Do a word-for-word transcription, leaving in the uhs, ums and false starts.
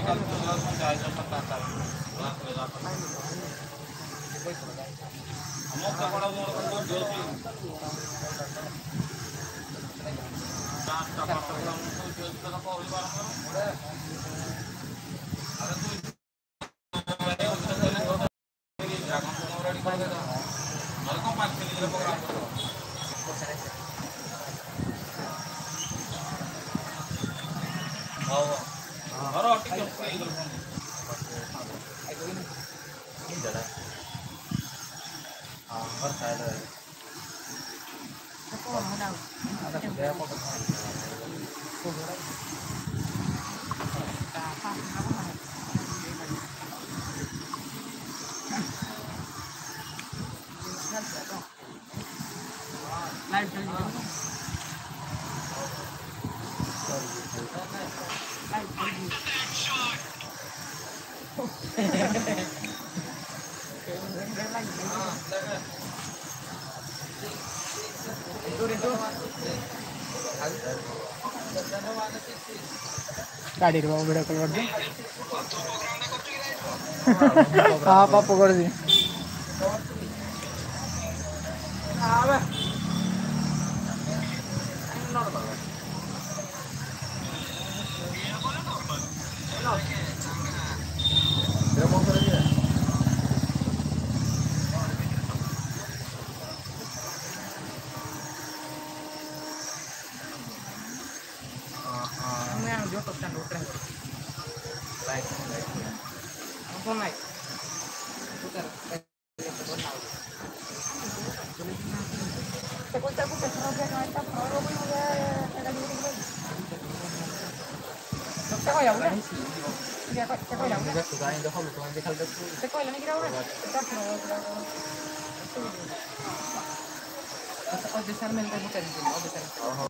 गाड़ी रो video call कर दे हां पापा कर दे आवे जो तो स्टैंड उतर राइट कौन नहीं उतर se cuenta que se no que no está pro lo que no ya era libre no se vaya ahora ya se vaya ahora ya está en dejó lo que dejar de se coge la negra ahora está pro eso es desarme el que no te dice no desarme